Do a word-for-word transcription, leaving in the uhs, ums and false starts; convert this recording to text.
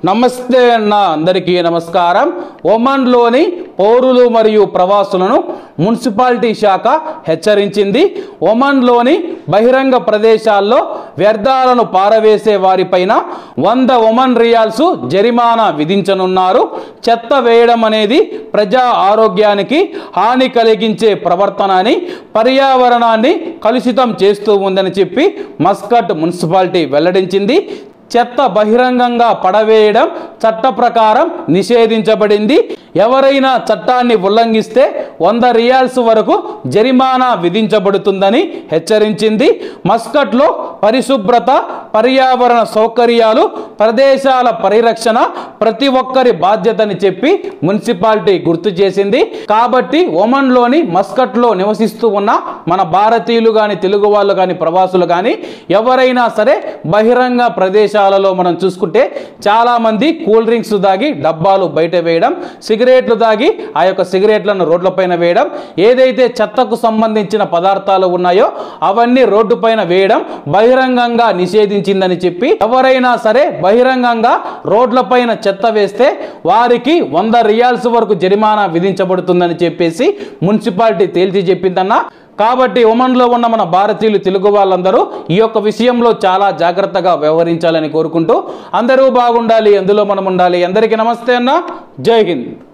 నమస్తే అన్న అందరికీ నమస్కారం। ఒమన్లోని పౌరులు మరియు ప్రవాసులను మున్సిపాలిటీ శాఖ హెచ్చరించింది। ఒమన్లోని బహిరంగ ప్రదేశాల్లో వ్యర్థాలను పారవేసే వారిపైన వంద ఒమన్ రియాల్స్ జరిమానా విధించనున్నారు। చెత్త వేయడం అనేది ప్రజా ఆరోగ్యానికి హాని కలిగించే ప్రవర్తన అని, పర్యావరణాన్ని కలుషితం చేస్తూ ఉందని చెప్పి మస్కట్ మున్సిపాలిటీ వెల్లడించింది। చెత్త బహిరంగంగా పడవేయడం చట్ట ప్రకారం నిషేధించబడింది। ఎవరైనా చట్టాన్ని ఉల్లంఘిస్తే వంద రియాల్స్ వరకు జరిమానా విధించబడుతుందని హెచ్చరించింది। మస్కట్లో పరిశుభ్రత, పర్యావరణ సౌకర్యాలు, ప్రదేశాల పరిరక్షణ ప్రతి ఒక్కరి బాధ్యతని చెప్పి మున్సిపాలిటీ గుర్తు చేసింది। కాబట్టి ఒమన్లోని మస్కట్లో నివసిస్తూ ఉన్న మన భారతీయులు కానీ, తెలుగు వాళ్ళు కానీ, ప్రవాసులు కానీ ఎవరైనా సరే బహిరంగ ప్రదేశాలలో మనం చూసుకుంటే చాలా మంది కూల్ డ్రింక్స్ తాగి డబ్బాలు బయట వేయడం, సిగరెట్లు తాగి ఆ యొక్క సిగరెట్లను రోడ్లపైన వేయడం, ఏదైతే చెత్తకు సంబంధించిన పదార్థాలు ఉన్నాయో అవన్నీ రోడ్డు పైన వేయడం బహిరంగంగా నిషేధించిందని చెప్పి, ఎవరైనా సరే బహిరంగంగా రోడ్లపైన చెత్త వేస్తే వారికి వంద రియాల్స్ వరకు జరిమానా విధించబడుతుందని చెప్పేసి మున్సిపాలిటీ తేల్చి చెప్పిందన్న। కాబట్టి ఒమన్లో ఉన్న మన భారతీయులు, తెలుగు వాళ్ళందరూ ఈ యొక్క విషయంలో చాలా జాగ్రత్తగా వ్యవహరించాలని కోరుకుంటూ అందరూ బాగుండాలి, అందులో మనం ఉండాలి। అందరికీ నమస్తే అన్న, జై హింద్।